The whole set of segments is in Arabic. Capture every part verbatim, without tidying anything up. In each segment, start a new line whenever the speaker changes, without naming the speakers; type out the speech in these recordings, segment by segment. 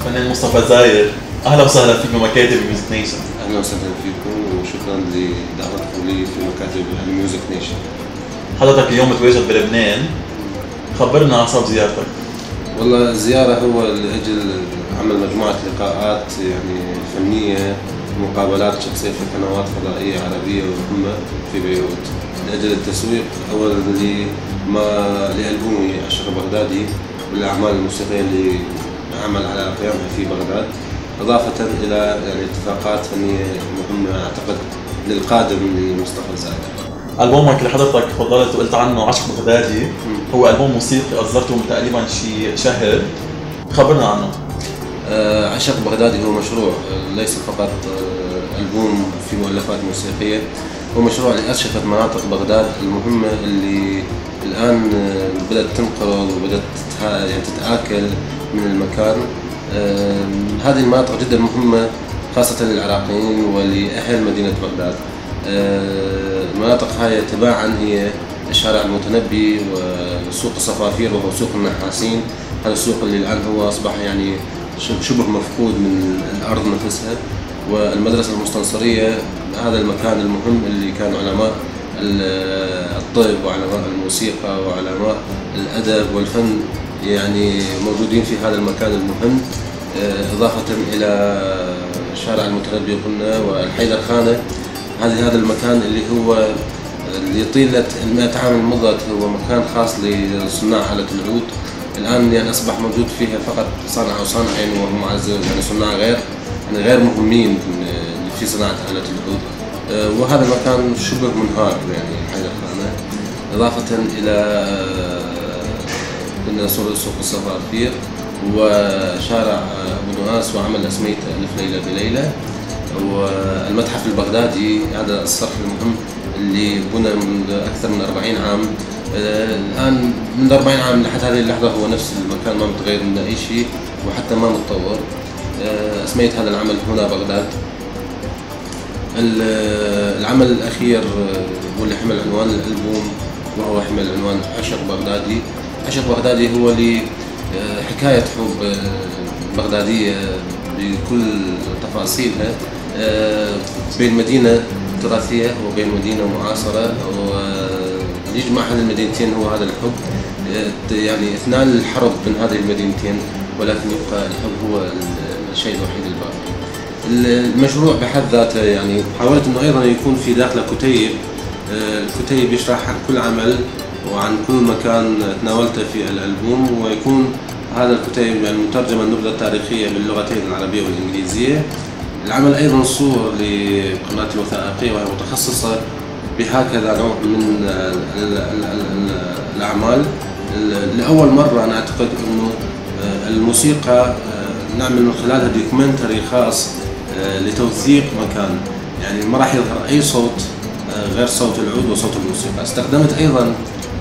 الفنان مصطفى زاير. اهلا وسهلا فيك بمكاتب ميوزك نيشن.
اهلا وسهلا فيكم وشكرا لدعوتكم لي في مكاتب الميوزك نيشن.
حضرتك اليوم متواجد بلبنان، خبرنا عن سبب زيارتك.
والله الزيارة هو لأجل عمل مجموعة لقاءات يعني فنية، مقابلات شخصية في قنوات فضائية عربية ومهمة في بيروت، لأجل التسويق أولا لما لألبومي عشق بغدادي والأعمال الموسيقية اللي عمل على قيامها في بغداد، إضافة إلى يعني اتفاقات فنية مهمة أعتقد للقادم لمصطفى زاير.
ألبومك اللي حضرتك تفضلت وقلت عنه عشق بغدادي هو ألبوم موسيقي أصدرته من تقريبا شي شهر، خبرنا عنه.
آه عشق بغدادي هو مشروع ليس فقط آه ألبوم في مؤلفات موسيقية، هو مشروع لأرشفة مناطق بغداد المهمة اللي الآن آه بدأت تنقرض وبدأت يعني تتآكل من المكان. آه هذه المناطق جدا مهمة خاصة للعراقيين ولأهل مدينة بغداد. المناطق هاي تباعا هي شارع المتنبي وسوق الصفافير وهو سوق النحاسين، هذا السوق اللي الآن هو أصبح يعني شبه مفقود من الأرض نفسها، والمدرسة المستنصرية هذا المكان المهم اللي كان علماء الطب وعلماء الموسيقى وعلماء الأدب والفن يعني موجودين في هذا المكان المهم، إضافة إلى شارع المتنبي قلنا والحيدر خانة. هذه هذا المكان اللي هو اللي طيلة المئة عام المضت هو مكان خاص لصناع آلة العود، الآن يعني أصبح موجود فيها فقط صانع وصانعين وهم يعني صناع غير يعني غير مهمين في صناعة آلة العود، وهذا المكان شبه منهار يعني حيدر خانة، إضافة إلى قلنا سوق الصفافير وشارع أبو نواس وعمل أسمية ألف ليلة بليلة، والمتحف البغدادي هذا الصرح المهم اللي بنى منذ أكثر من أربعين عام. الآن من أربعين عام لحد هذه اللحظة هو نفس المكان، ما متغير منه أي شيء وحتى ما متطور. أسميت هذا العمل هنا بغداد. العمل الأخير واللي حمل عنوان الألبوم وهو حمل عنوان عشق بغدادي. عشق بغدادي هو لحكاية حب بغدادية بكل تفاصيلها بين مدينة تراثية وبين مدينة معاصرة، ويجمع هذه المدينتين هو هذا الحب، يعني اثنان الحرب بين هذه المدينتين ولكن يبقى الحب هو الشيء الوحيد الباقي. المشروع بحد ذاته يعني حاولت انه ايضا يكون في داخله كتيب، الكتيب يشرح عن كل عمل وعن كل مكان تناولته في الألبوم، ويكون هذا الكتيب يعني مترجما النبذة التاريخية باللغتين العربية والإنجليزية. العمل أيضا صور لقناة الوثائقية وهي متخصصة بهكذا نوع من الأعمال. لأول مرة أنا أعتقد أنه الموسيقى نعمل من خلالها دوكيومنتري خاص لتوثيق مكان، يعني ما راح يظهر أي صوت غير صوت العود وصوت الموسيقى. استخدمت أيضا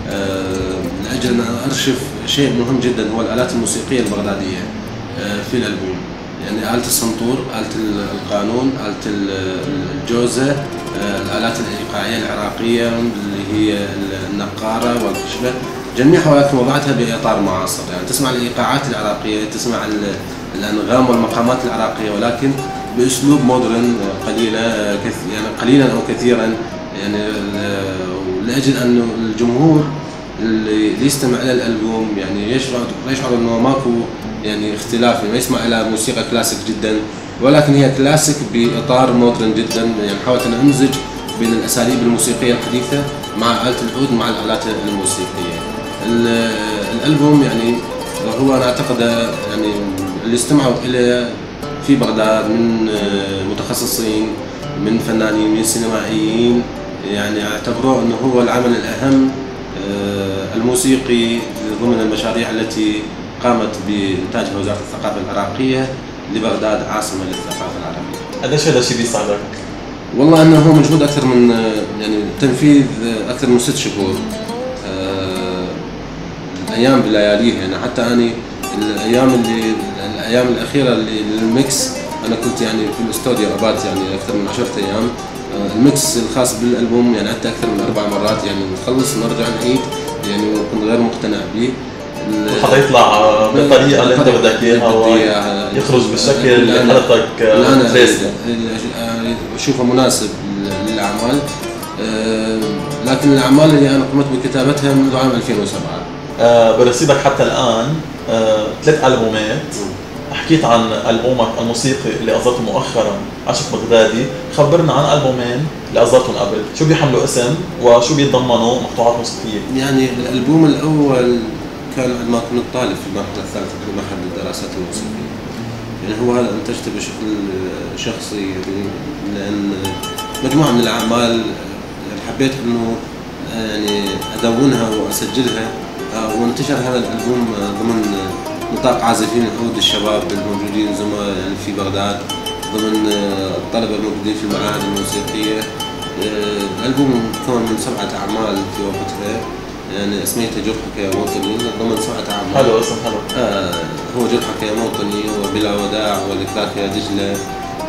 لأجل أن أرشف شيء مهم جدا هو الآلات الموسيقية البغدادية في الألبوم، يعني آلة السنطور، آلة القانون، آلة الجوزة، الآلات الإيقاعية العراقية اللي هي النقارة والخشبة، جميعها ولكن وضعتها بإطار معاصر، يعني تسمع الإيقاعات العراقية، تسمع الأنغام والمقامات العراقية ولكن بأسلوب مودرن قليلا يعني قليلا أو كثيرا، يعني لأجل أن الجمهور اللي يستمع إلى الألبوم يعني يشعر يشعر إنه ماكو يعني اختلاف، ما يسمع إلى موسيقى كلاسيك جدا ولكن هي كلاسيك بإطار مودرن جدا. يعني حاولت أن أمزج بين الأساليب الموسيقية الحديثة مع آلة العود مع الآلات الموسيقية. الألبوم يعني هو أنا أعتقد يعني اللي استمعوا إليه في بغداد من متخصصين من فنانين من سينمائيين يعني اعتبروه أنه هو العمل الأهم الموسيقي ضمن المشاريع التي قامت بإنتاجها وزارة الثقافة العراقية لبغداد عاصمة للثقافة العربية.
قديش هذا الشيء بيساعدك؟
والله أنه هو مجهود أكثر من يعني تنفيذ أكثر من ست شهور، الأيام بلياليها، يعني حتى أنا الأيام اللي الأيام الأخيرة اللي للميكس أنا كنت يعني في الاستوديو أبات يعني أكثر من عشرة أيام. الميكس الخاص بالألبوم يعني حتى أكثر من أربع مرات، يعني نخلص ونرجع نعيد، يعني كنت غير مقتنع به.
حتى يطلع بالطريقة اللي أنت بدك إياها. يخرج بالشكل اللي حضرتك راسمه.
أنا أشوفه مناسب للأعمال، لكن الأعمال اللي أنا قمت بكتابتها منذ عام ألفين وسبعة.
أه برصيدك حتى الآن أه ثلاث ألبومات، حكيت عن ألبومك الموسيقي اللي أصدرته مؤخرا عشق بغدادي، خبرنا عن ألبومين اللي أصدرتهم قبل، شو بيحملوا اسم وشو بيتضمنوا مقطوعات موسيقية؟
يعني الألبوم الأول كان عندما كنت طالب في المرحلة الثالثة في معهد الدراسات الموسيقية، يعني هو هذا أنتجته بشكل شخصي، لأن مجموعة من الأعمال يعني حبيت إنه يعني أدونها وأسجلها، وانتشر هذا الألبوم ضمن نطاق عازفين العود الشباب الموجودين زملاء يعني في بغداد، ضمن الطلبة الموجودين في المعاهد الموسيقية. الألبوم مكون من سبعة أعمال في وقتها، يعني اسميته جرحك يا موطني، ضمن سبعة أعمال.
حلو اسم حلو.
آه هو جرحك يا موطني، وبلا وداع، وذكراك يا دجلة،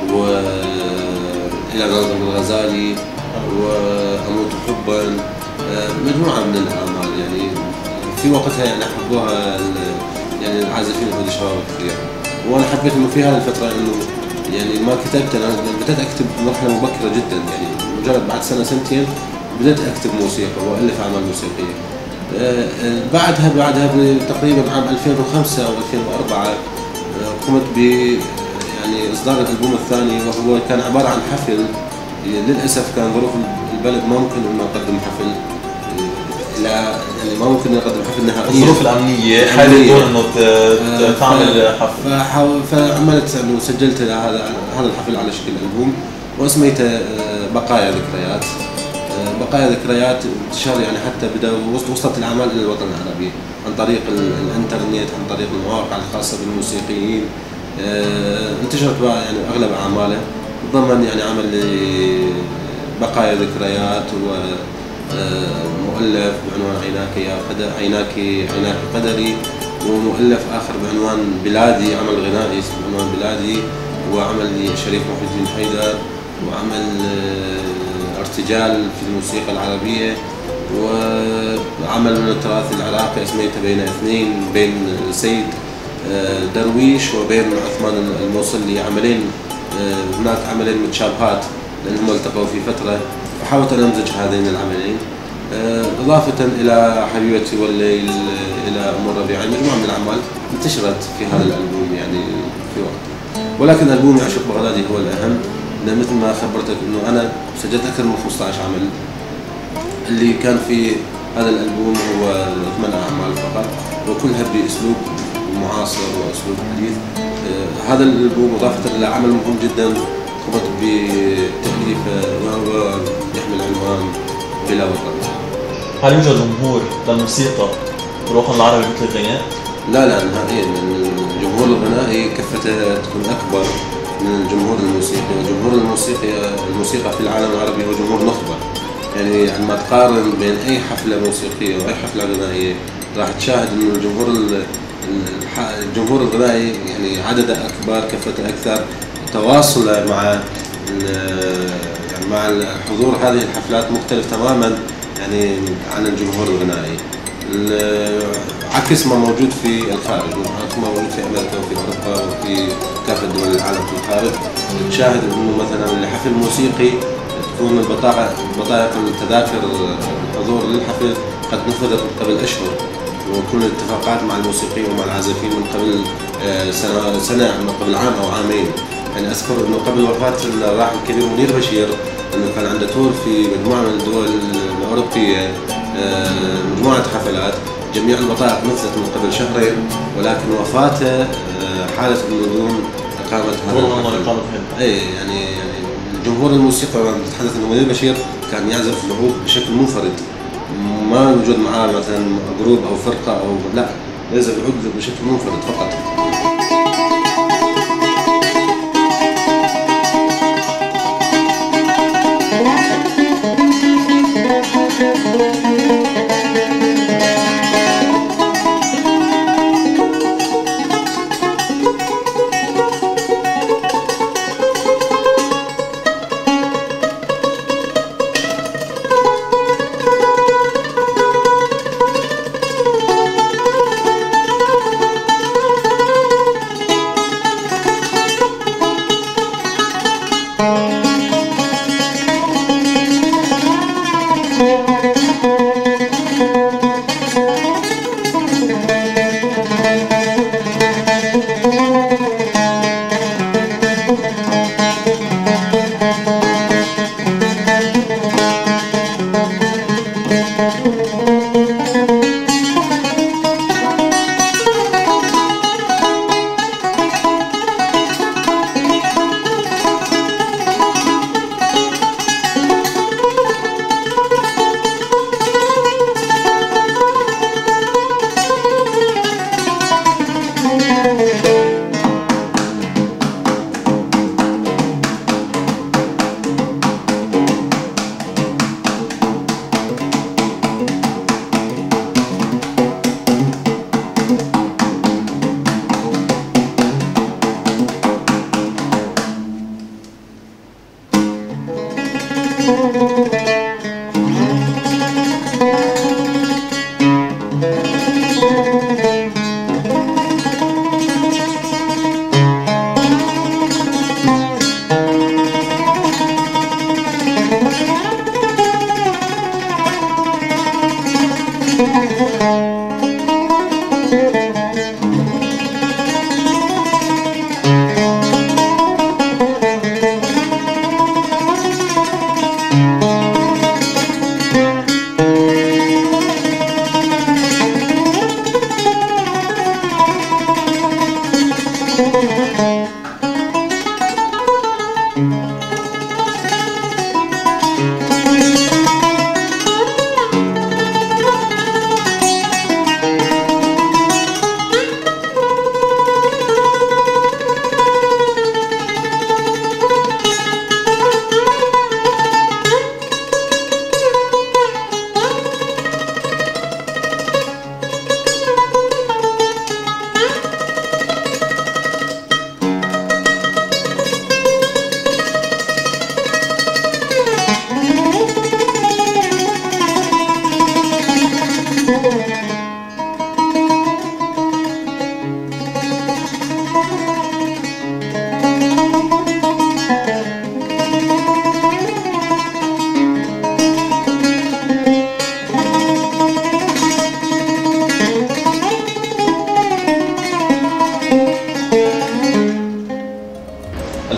وإلى ناظم الغزالي، وأموت حبا، آه مجموعة من الأعمال يعني في وقتها يعني حبوها يعني العازفين العود الشباب كثير. وانا حبيت انه في هذه الفتره انه يعني ما كتبت، انا بدأت اكتب مرحله مبكره جدا، يعني مجرد بعد سنه سنتين بدأت اكتب موسيقى والف اعمال موسيقيه. آه بعدها بعدها تقريبا عام ألفين وخمسة او ألفين وأربعة آه قمت ب يعني اصدار الالبوم الثاني، وهو كان عباره عن حفل. للاسف كان ظروف البلد ما ممكن انه اقدم حفل، لا يعني ما ممكن نقدم حفل نهائيا،
الظروف الأمنية حالة انه تعمل حفل.
فعملت انه سجلت هذا هذا الحفل على شكل ألبوم، واسميته بقايا ذكريات. بقايا ذكريات انتشار يعني حتى بدا وصلت الاعمال الى الوطن العربي عن طريق الانترنت، عن طريق المواقع الخاصه بالموسيقيين. انتشرت بقى يعني اغلب اعماله، ضمن يعني عمل بقايا ذكريات و مؤلف بعنوان عيناك يا قدر عيناك عيناك قدري، ومؤلف آخر بعنوان بلادي، عمل غنائي بعنوان بلادي، وعمل شريف محي الدين حيدر، وعمل ارتجال في الموسيقى العربية، وعمل من التراث العراقي اسميته بين اثنين، بين سيد درويش وبين عثمان الموصلي، عملين هناك عملين متشابهات لأنهم التقوا في فترة، فحاولت أن أمزج هذين العملين، إضافة إلى حبيبتي والليل، إلى أم الربيع. مجموعة من الأعمال انتشرت في هذا الألبوم يعني في وقت، ولكن ألبومي عشق بغدادي هو الأهم، لأن مثل ما خبرتك إنه أنا سجلت أكثر من خمسة عشر عمل، اللي كان في هذا الألبوم هو ثمان أعمال فقط، وكلها بأسلوب معاصر وأسلوب حديث. هذا الألبوم إضافة إلى عمل مهم جدا قمت بتأليفه، وهو يحمل عنوان بلا وطن.
هل يوجد جمهور للموسيقى بالوطن العربي مثل الغناء؟
لا لا نهائيا، الجمهور الغنائي كفته تكون أكبر من الجمهور الموسيقي، وجمهور الموسيقى الموسيقى في العالم العربي هو جمهور نخبة. يعني عندما تقارن بين أي حفلة موسيقية وأي حفلة غنائية راح تشاهد إنه الجمهور الجمهور الغنائي يعني عدده أكبر، كفته أكثر، تواصله مع يعني مع حضور هذه الحفلات مختلف تماما يعني عن الجمهور الغنائي، عكس ما موجود في الخارج، عكس ما موجود في امريكا وفي اوروبا وفي كافه دول العالم في الخارج. تشاهد انه مثلا لحفل موسيقي تكون البطاقه بطاقه التذاكر الحضور للحفل قد نفذت من قبل اشهر، وكل الاتفاقات مع الموسيقيين ومع العازفين من قبل سنه سنه من قبل عام او عامين. يعني اذكر انه قبل وفاه الراحل الكبير منير بشير انه كان عنده تور في مجموعه من الدول الاوروبيه، مجموعه حفلات، جميع البطائق نفذت من قبل شهرين، ولكن وفاته حاله النجوم اقامت هذا الحفل. اي يعني يعني جمهور الموسيقى نتحدث انه منير بشير كان يعزف العود بشكل منفرد، ما يوجد معاه مثلا جروب او فرقه او لا، يعزف العود بشكل منفرد فقط.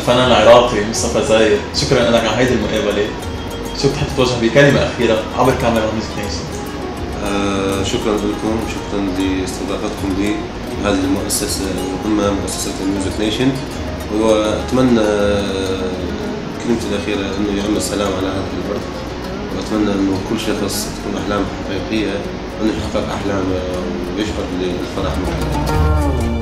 الفنان العراقي مصطفى زايد، شكرا لك على هيدي المقابله. شو بتحب توجه بكلمه اخيره عبر كاميرا ميوزك نيشن؟
آه شكرا لكم، شكرا لاستضافتكم لي هذه المؤسسه المهمه، مؤسسه الميوزك نيشن، واتمنى كلمتي الاخيره انه يعم السلام على هذا البلد، واتمنى انه كل شخص تكون احلامه حقيقيه، انه يحقق احلامه ويشعر بالفرح من حياته.